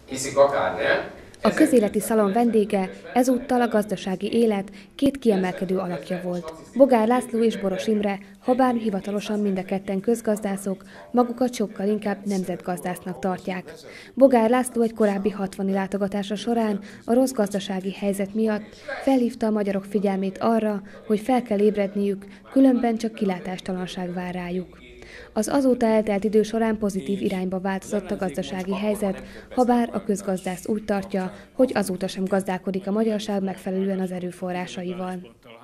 Hiszik akár nem. A közéleti szalon vendége ezúttal a gazdasági élet két kiemelkedő alakja volt. Bogár László és Boros Imre, habár hivatalosan mind a ketten közgazdászok, magukat sokkal inkább nemzetgazdásznak tartják. Bogár László egy korábbi 60-i látogatása során a rossz gazdasági helyzet miatt felhívta a magyarok figyelmét arra, hogy fel kell ébredniük, különben csak kilátástalanság vár rájuk. Az azóta eltelt idő során pozitív irányba változott a gazdasági helyzet, habár a közgazdász úgy tartja, hogy azóta sem gazdálkodik a magyarság megfelelően az erőforrásaival.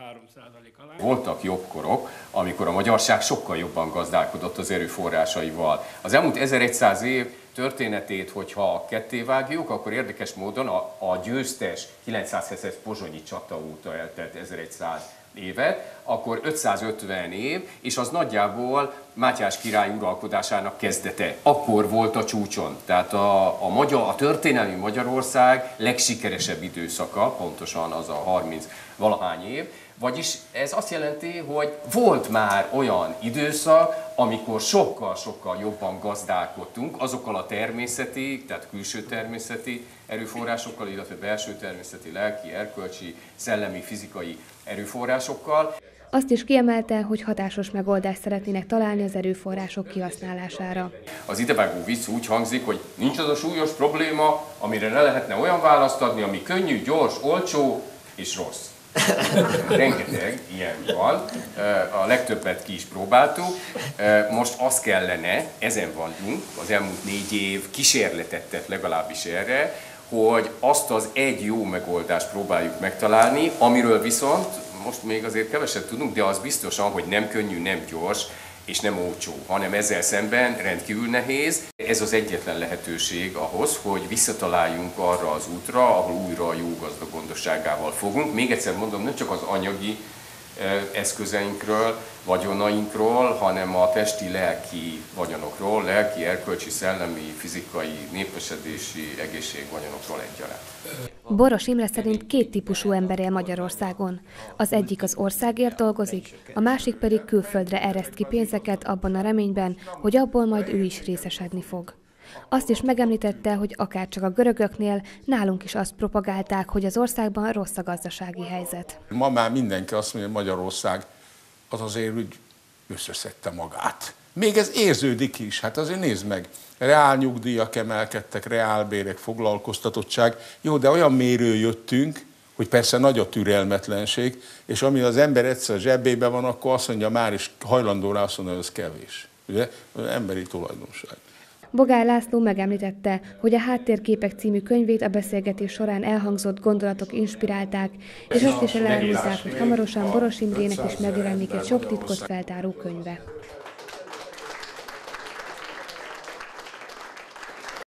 Voltak jobb korok, amikor a magyarság sokkal jobban gazdálkodott az erőforrásaival. Az elmúlt 1100 év történetét, hogyha kettévágjuk, akkor érdekes módon a győztes 900-es pozsonyi csata óta eltelt 1100 évet, akkor 550 év, és az nagyjából Mátyás király uralkodásának kezdete. Akkor volt a csúcson. Tehát a történelmi Magyarország legsikeresebb időszaka, pontosan az a 30 valahány év, vagyis ez azt jelenti, hogy volt már olyan időszak, amikor sokkal-sokkal jobban gazdálkodtunk azokkal a természeti, tehát külső természeti erőforrásokkal, illetve belső természeti, lelki, erkölcsi, szellemi, fizikai erőforrásokkal. Azt is kiemelte, hogy hatásos megoldást szeretnének találni az erőforrások kihasználására. Az idevágó vicc úgy hangzik, hogy nincs az a súlyos probléma, amire ne lehetne olyan választ adni, ami könnyű, gyors, olcsó és rossz. Rengeteg ilyen van, a legtöbbet ki is próbáltuk. Most az kellene, ezen vagyunk, az elmúlt 4 év kísérletet tett legalábbis erre, hogy azt az egy jó megoldást próbáljuk megtalálni, amiről viszont most még azért keveset tudunk, de az biztosan, hogy nem könnyű, nem gyors és nem olcsó, hanem ezzel szemben rendkívül nehéz. Ez az egyetlen lehetőség ahhoz, hogy visszataláljunk arra az útra, ahol újra a jó gazda gondosságával fogunk. Még egyszer mondom, nem csak az anyagi eszközeinkről, vagyonainkról, hanem a testi, lelki vagyonokról, lelki, erkölcsi, szellemi, fizikai, népesedési, egészségvagyonokról egyaránt. Boros Imre szerint két típusú ember él Magyarországon. Az egyik az országért dolgozik, a másik pedig külföldre ereszt ki pénzeket abban a reményben, hogy abból majd ő is részesedni fog. Azt is megemlítette, hogy akárcsak a görögöknél, nálunk is azt propagálták, hogy az országban rossz a gazdasági helyzet. Ma már mindenki azt mondja, hogy Magyarország az azért úgy összeszedte magát. Még ez érződik is, hát azért nézd meg, reálnyugdíjak emelkedtek, reálbérek, foglalkoztatottság. Jó, de olyan mérő jöttünk, hogy persze nagy a türelmetlenség, és ami az ember egyszer zsebében van, akkor azt mondja, már is hajlandó rá azt mondani, hogy ez kevés. Ugye? Az emberi tulajdonság. Bogár László megemlítette, hogy a Háttérképek című könyvét a beszélgetés során elhangzott gondolatok inspirálták, és azt is elárulták, hogy hamarosan Boros Imrének is megjelenik egy sok titkot feltáró könyve.